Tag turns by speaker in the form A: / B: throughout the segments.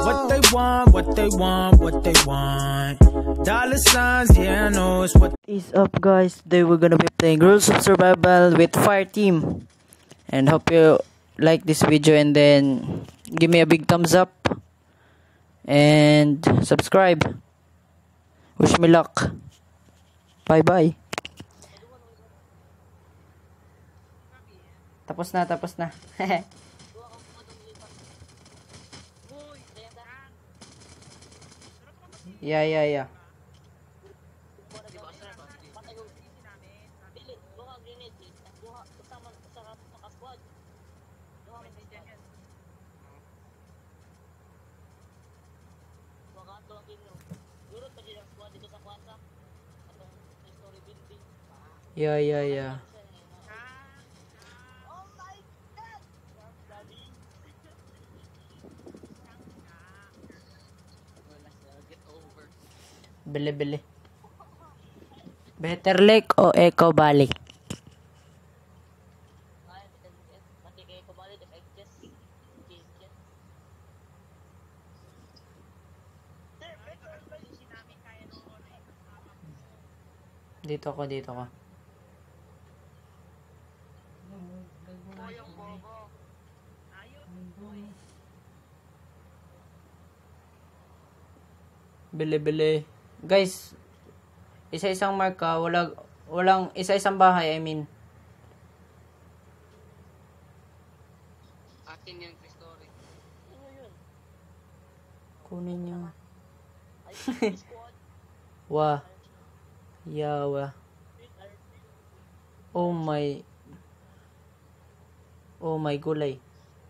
A: What they want, what they want, what they want. Dollar signs, yeah, I know it's what
B: is up, guys. Today we're gonna be playing Rules of Survival with Fire Team, and hope you like this video, and then give me a big thumbs up and subscribe. Wish me luck. Bye bye. Tapos na. Yeah. Yeah. Bili. Better Lake o Echo Valley? Dito ko. Bili. Guys, isa-isang marka, walang isa-isang bahay, I mean.
C: Akin yung story.
B: Kunin niyo. Wah. Yawa. Oh my gulay.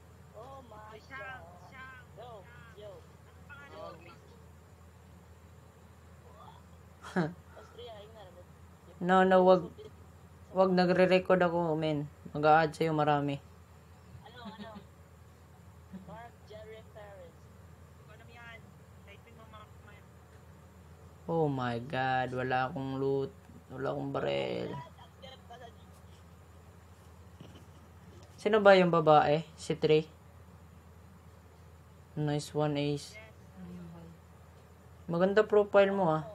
B: No, wag nagre-record ako, men. Mag-a-add sa'yo marami. Oh my god, wala akong loot, wala akong barel. Sino ba yung babae? Si Trey? Nice one, Ace. Maganda profile mo, ah.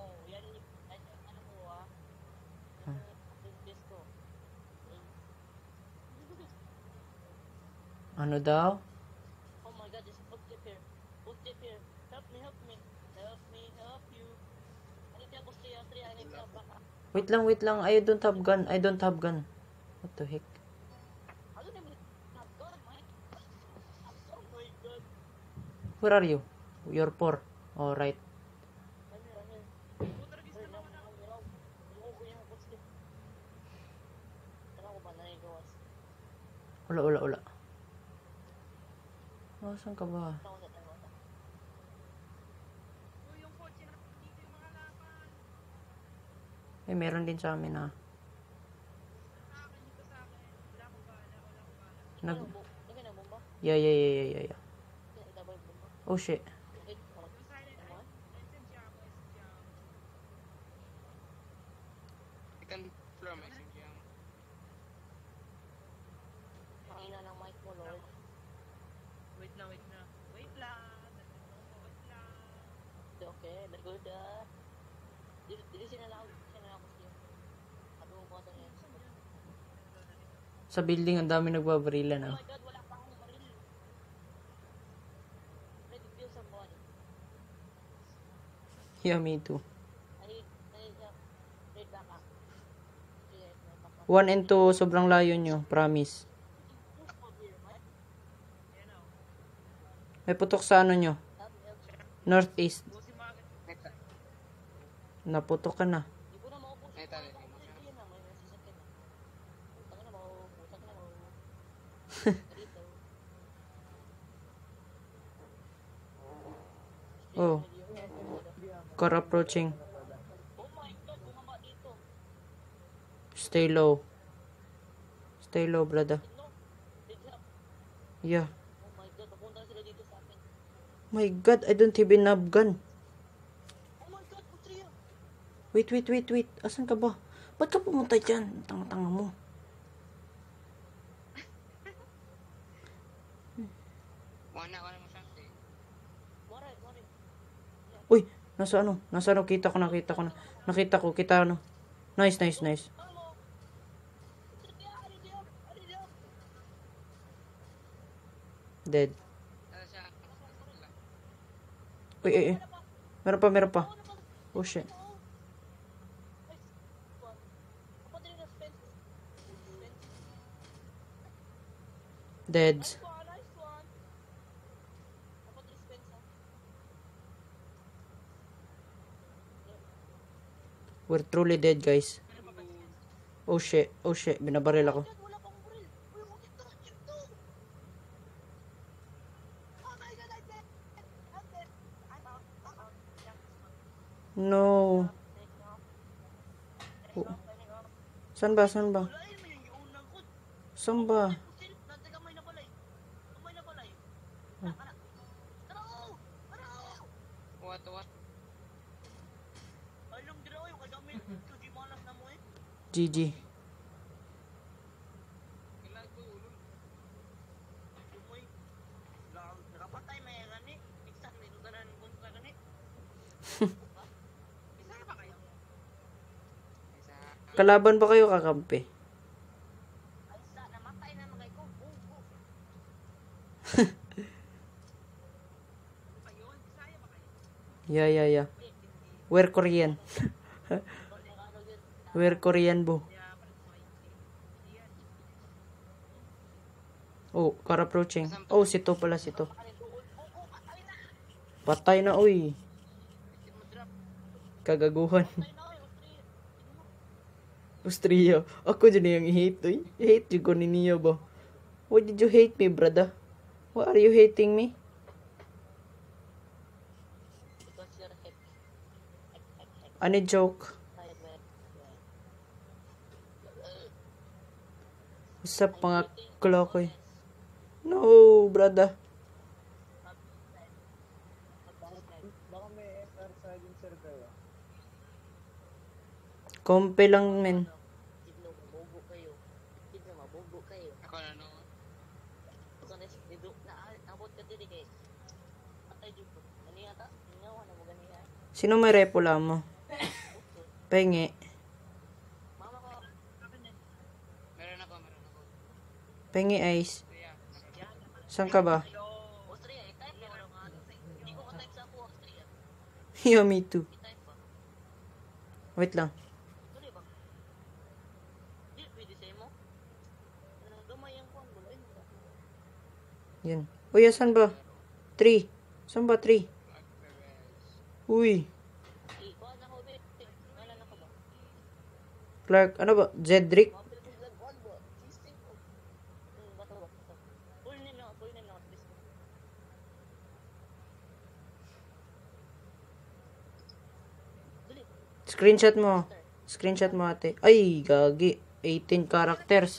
B: Ano daw?
C: Oh my god, just put tip here. Help me. Help you. I need help back.
B: Wait lang. I don't have gun. What the heck?
C: I don't even have gun, man. Oh my god.
B: Where are you? You're poor. Oh, right. Wala. Oh, saan ka ba? Eh, meron din sa amin, ah. Yeah. Oh, shit.
C: Ikan floor message yan. Pakina ng mic mo, Lord. Wait lang. Okay, let's go da. Dili sinalaw ko siya. Sabi mo ko ito niya.
B: Sa building, ang dami nagbabarilan,
C: Oh
B: ah.
C: my god, wala pa akong baril. Ready to kill somebody.
B: Yeah, me too.
C: I need help. Raid back up.
B: 1 and 2, sobrang layo nyo. Promise. May putok sa ano nyo? Northeast. Naputok ka na. Oh. Car approaching. Stay low, brother. Yeah. My god, I don't even have gun. Wait. Asan ka ba? Ba't ka pumunta dyan? Tanga-tanga mo.
C: Wala mo siya. Mara,
B: Nasa ano? Nasa ano? Kita ko na. Nakita ko. Kita ano? Nice. Dead. Uy. Meron pa. Oh, shit. Dead.
C: Nice one. Ako dispense ha.
B: We're truly dead, guys. Oh, shit. Binabaril ako.
C: Wala pang buril. Uy, wakit to. Oh my god, I'm dead. I'm out.
B: No. Oh. Saan ba?
C: Wala yun, may yung unang kod.
B: Saan ba?
C: Nante kamay na balay. What? Alam dira oy, kadami ko di malas na mo eh.
B: GG.
C: Umoy. Nakapatay may gani. Iksan may dudanan bunta gani. Isa ba kayo?
B: Kalaban ba kayo kakampi?
C: Ay sa namatay na magay ko. Ayun, Bisaya ba kayo?
B: Yeah. We're Korean. We're Korean, bo. Oh, car approaching. Oh, sito pala. Patay na, uy. Kagaguhan. Austria. Ako dyan yung i-hate, uy. I-hate you ko ni Nia ba? Why did you hate me, brother? Why are you hating me? Ano joke? What's up, mga klokoy? No, brother. Kompe lang, men.
C: Sidno mabobo kayo.
D: Ako na no.
C: Kasi dito na abot ka diri kay. Patay dito. Ani ata? Ingawa na mo ganiya.
B: Sino may repula mo? Pengi.
C: Mama ko.
D: Meron ako.
B: Pengi Ice.
D: Kaya,
B: Saan ka ba?
C: Austria, i-type mo lang nga. Hindi ko ka-type sa ako, Austria.
B: Yeah, me too.
C: I-type pa.
B: Wait lang.
C: Tuloy ba? Di, pwede sa mo. Anong gamay ang kuhan mo?
B: Yan. Uy, saan ba? 3. Saan ba 3? Uy.
C: Kuhan ako, be. Ngalan ako ba?
B: Clark, ano ba? Zedric?
C: Mapil ko vlog kuhan ba? System ko. Bato. Full name lang, please. Dali.
B: Screenshot mo, ate. Ay, gagi. 18 characters.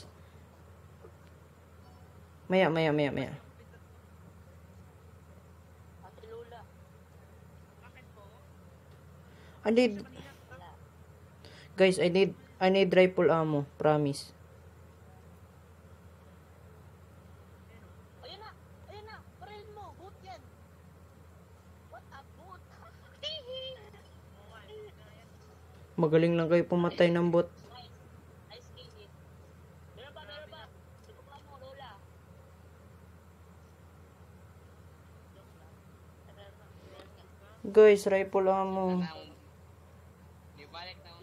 B: Maya.
C: Ate Lola.
B: I need... Guys, I need rifle ammo. Promise.
C: Ayun na. Paril mo. Boot yan. What a boot.
B: Magaling lang kayo pumatay ng bot.
C: Ice KD. Meron ba? Subukan mo, Lola.
B: Guys, rifle ammo.
D: ibalik na ako.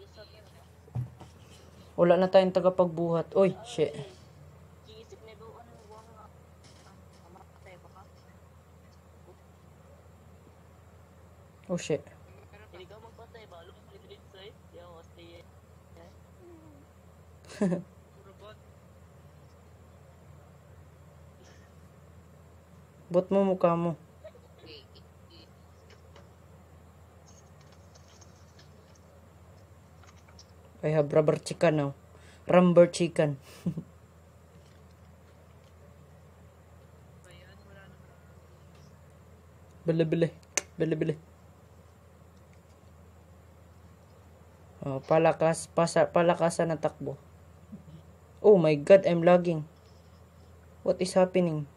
B: Wala na tayong tagapagbuhat. Oy, shit.
C: Kiisip na ba? Ano buwang nga? Mamatay ba ka?
B: Oh, shit.
C: Hindi ka magpatay ba? Alam mo, lilit sa'yo. Di ako, stay.
B: Bot mo mukha mo. I have rubber chicken now. Rumber chicken. Bili. Oh, palakasan na takbo. Oh my god, I'm lagging. What is happening?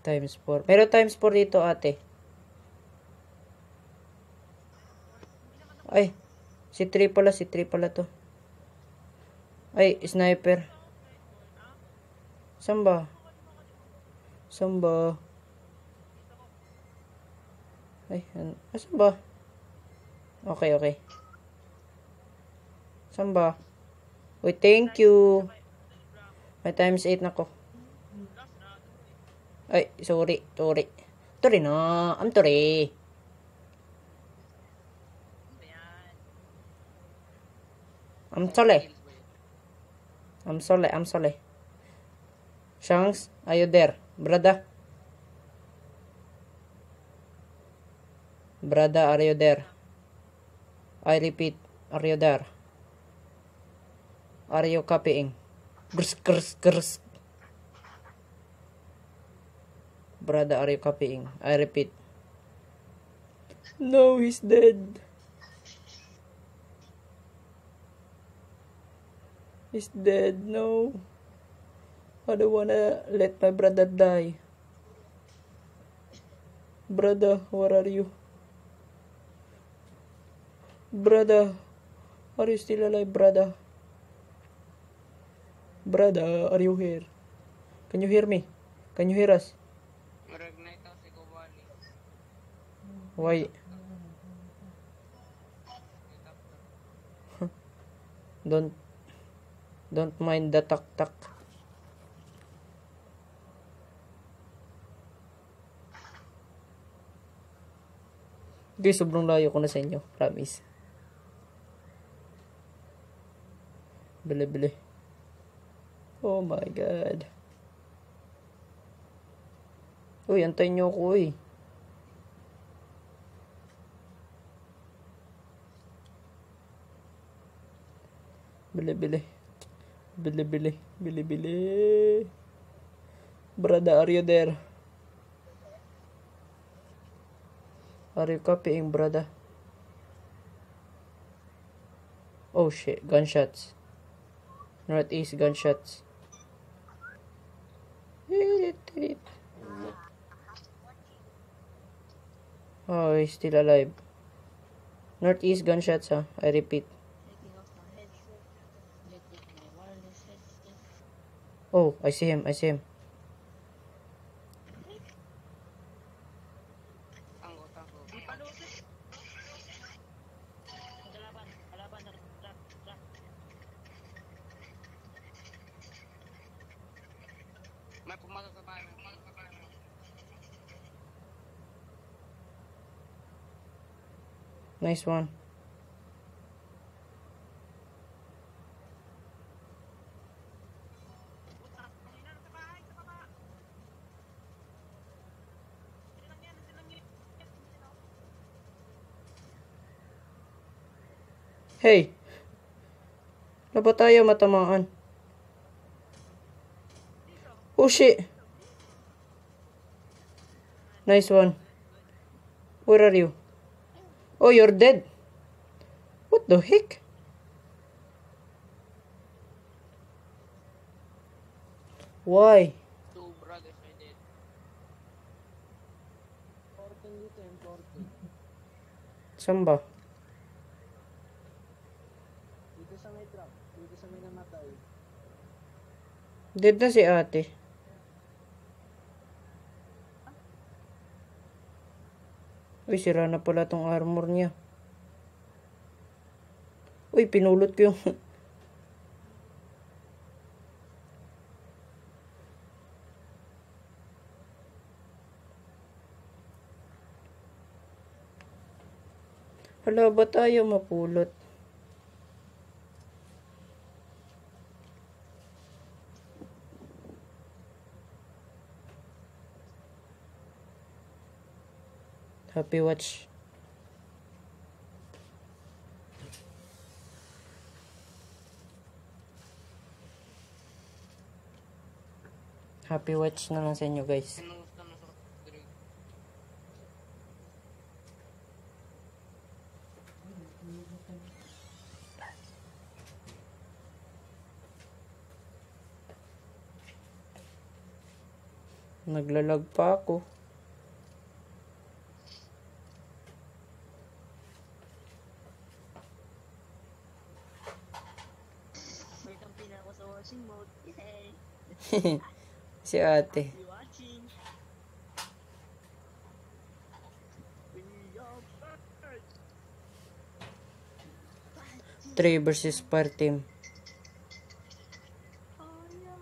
B: Times 4. Pero times 4 dito, ate. Ay, si 3 pala to. Ay, sniper. Samba. Ay, samba. Okay. Samba. Uy, thank you. May times 8 na ko. Ay, sorry. Sorry na. I'm sorry. I'm sorry. Shanks, are you there? Brother, are you there? I repeat, are you there? Are you copying? Grrrs. Brother, are you copying? I repeat. No, he's dead. He's dead, no. I don't wanna let my brother die. Brother, where are you? Brother, are you still alive, brother? Brother, are you here? Can you hear me? Can you hear us? Why? Don't mind the tak. Guys, sobrang layo ko na sa inyo. Promise. Bili. Oh my God. Uy, antayin nyo ako eh. Bili. Brother, are you there? Are you copying, brother? Oh shit, gunshots. Northeast gunshots. Oh, he's still alive. Northeast gunshots, huh? I repeat. Oh, I see him.
D: May pumasok sa bahay.
B: Nice one. Hey! Na ba tayo matamaan? Oh shit! Nice one. Where are you? Oh, you're dead. What the heck? Why?
D: Two brothers are dead.
B: Saan ba?
E: Dito sa may truck, dito sa may namatay.
B: Dead na si ate. Uy, sira na pala tong armor niya. Uy, pinulot ko yung... Hala, ba tayo mapulot? Happy watch. Happy watch na lang sa inyo, guys. Naglalag pa ako.
C: May kampi na ako sa watching mode. Yay!
B: Si ate.
C: You watching? We are birds!
B: 3 versus 4 team.
C: Oh yeah!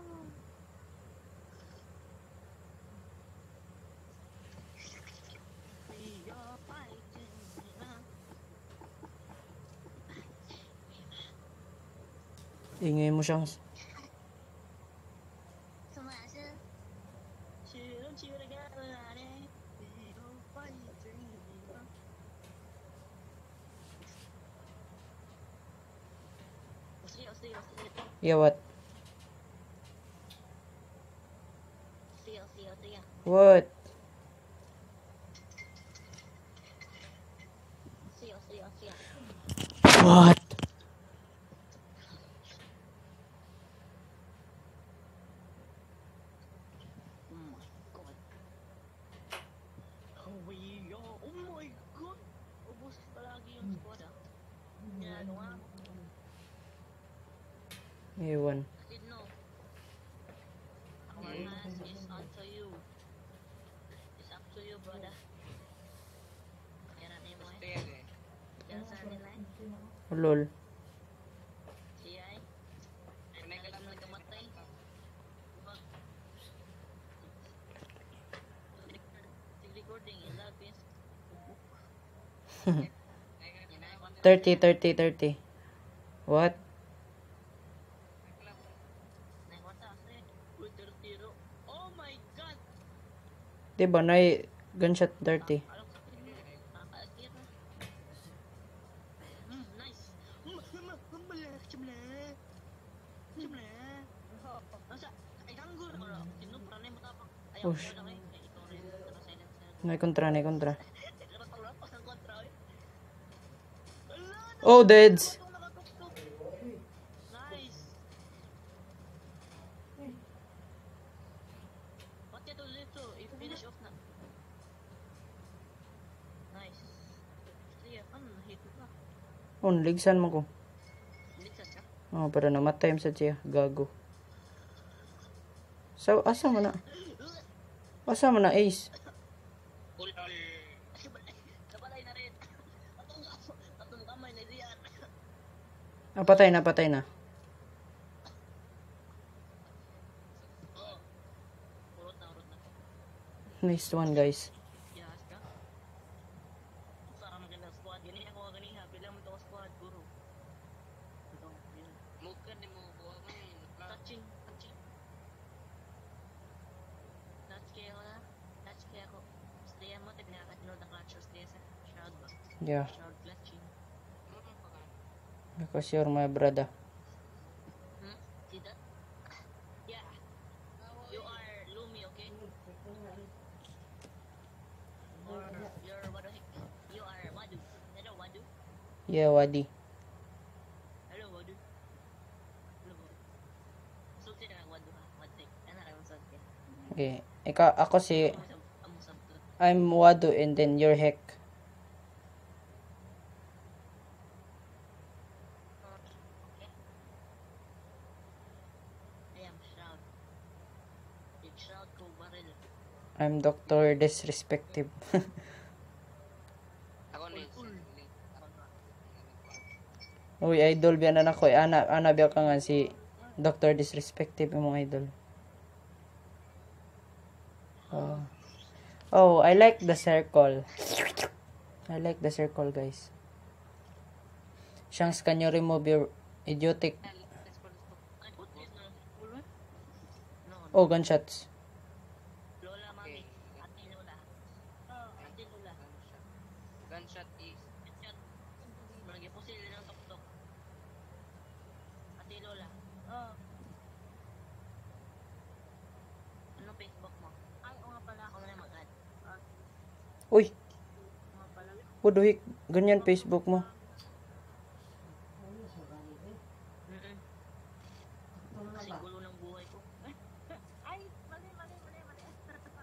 C: We are fighting!
B: Ingay mo siyang... Yeah, what? What? What?
C: Oh my god! Ubus palagi yung squad ah. Ginagawa mo.
B: Ewan.
C: I didn't know. Our hands is onto you. It's up to you, brother. Kaya natin mo
D: Gusto
C: eh.
D: yan eh.
C: Kaya sa nila eh.
B: Oh, lol.
C: Siya eh.
D: Panay ka lang
C: Nagkamatay. Recording in that piece.
B: 30, 30, 30. What?
C: Oh my god!
B: Diba, na gunshot 30.
C: Nice!
B: Oh, Nay kontra, nay kontra. Oh, deads.
C: Nice! What you do dito? I-finish off na. Nice. Sige, hit mo ka.
B: Oh, ligsan mo ko.
C: Ligtas ka?
B: Oh, para namatay sa siya. Gago. So, asa mo na? Asa mo na, Ace?
C: Nabalay na rin. Atong kamay na diyan.
B: Ah, patay na, patay na.
C: Oh. Urot na.
B: Nice one, guys.
C: Yas ka? Saan magandang squad? Gani ako gani ha. Pila mo ito squad, guru. Ito, yun.
D: Mukan ni mo buha mo yun.
C: Touching. Touch kayo na. Touch kayo ako. Stay mo, tayo pinakatinod na clutchers kayo sa shroud ba?
B: Yeah.
C: Shroud clutching.
B: Because you're my brother.
C: See that? Yeah. You are Lumi, okay? Or you're what the heck? You are Wadu. Hello, Wadu.
B: Yeah, Wadi.
C: Hello, Wadu. Hello, Wadu. Sulti na Wadu ha. Wadu. Ano na yung sulti?
B: Okay. Ako si...
C: Amusab to.
B: I'm Wadu and then you're Heck.
C: Okay. I am Shroud. Big Shroud ko baril.
B: I'm Dr. Disrespective.
D: Ako ni.
B: Uy, idol biyan na ako. Ana biya ka nga si Dr. Disrespective yung idol. Oh, I like the circle. I like the circle, guys. Shanks, can you remove your idiotic...
C: Ay, put this na. No.
B: Oh, gunshots.
C: Lola, mami. Ate Lola. Ate Lola.
D: Gunshot is.
C: Chat. Malagay po sila ng tok-tok. Ate Lola. Ano Facebook mo? Ay, o nga pala ako na mag-add.
B: Uy,
C: Nga pala.
B: what the heck? Ganyan Facebook mo.
C: Kasi gulo ng buhay ko. Ay, mali.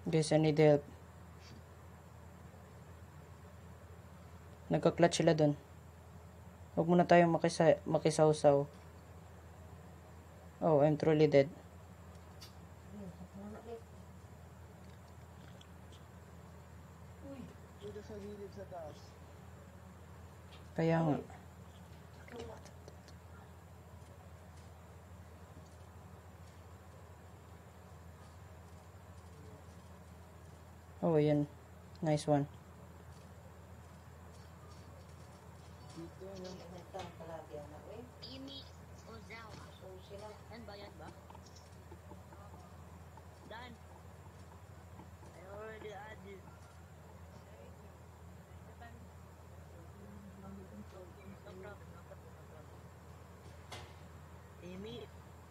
B: Guys, I need help. Nagka-clutch sila dun. Huwag muna tayong makisawsaw. Oh, I'm truly dead.
E: Dito sa gilid sa taas.
B: Kaya nga. Oh, yan. Nice one.
E: Dito yung
C: Amy Ozawa. Yan ba? Yan ba? Done. I already added. No problem. Amy.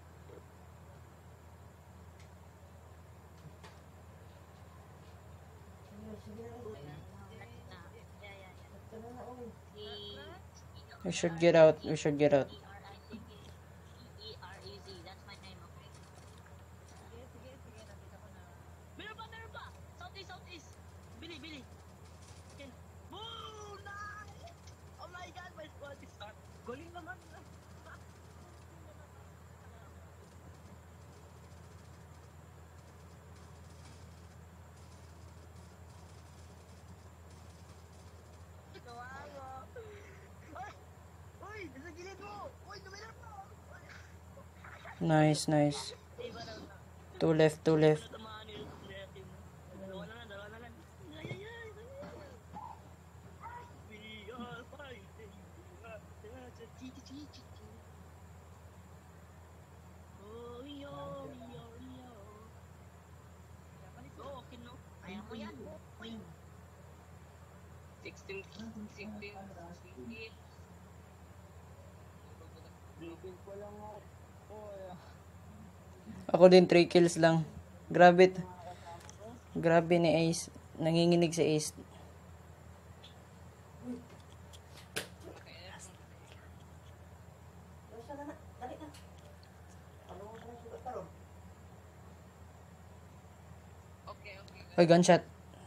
B: We should get out. We should get out.
C: E-R-E-Z. That's my name, okay? Meron pa! Southeast! Bili! Okay. Boom! Nice! Oh my God, my squad is start. Galing naman. Uy! Nasa gilid mo! Uy! Tumira mo!
B: Nice. Two left.
C: Tatamaan nyo yung creative mo. Dalawa na lang. Ay. We are fighting. Chiki. Oh, yo. Oh, okay, no? Kaya mo yan. Win.
D: 16.
E: Briefing ko lang ako. Oh, yeah.
B: Ako din 3 kills lang. Grabe ni Ace. Nanginginig si Ace.
D: Okay.
B: Hoy, gunshot.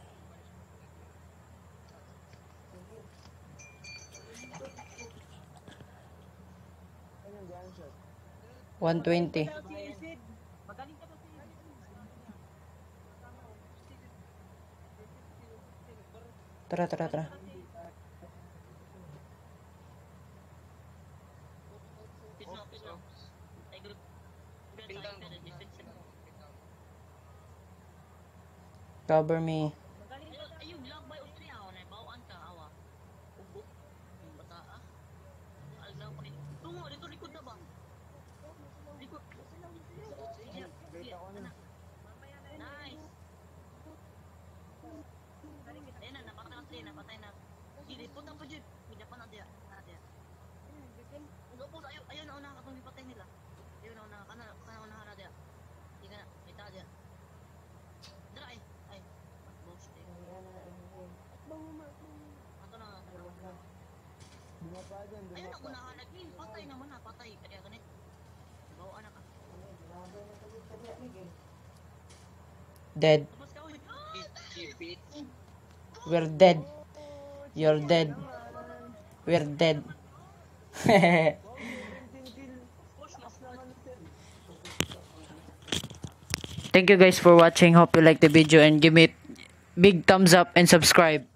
E: Ano yung gunshot?
B: 120. Tara.
C: Pisno. Ay, group.
D: Pindang.
B: Cover me.
C: Ayun lang ba yung triyaw na bawaan ka awa. Ubo. Yung bata ah. Alam ko rin. Tungo dito likod na ba? Likod.
E: Wait ako na.
C: Nice. Ayun na, napatay na. Sige, punta pa dyan. Hindi pa na diya. Upo, ayun na una katong ipatay nila. Ayun na una, kana na diya. Hindi ka na, kita diya. Dara ay. Boss eh. Ato na.
E: Bumapa dyan.
C: Ayun na unahan naging patay naman na, patay. Kaya ganit. Bawaan na ka.
B: Dead.
C: Tapos ka, uy.
D: Keep it.
B: We're dead. You're dead. We're dead. Thank you guys for watching. Hope you like the video and give me big thumbs up and subscribe.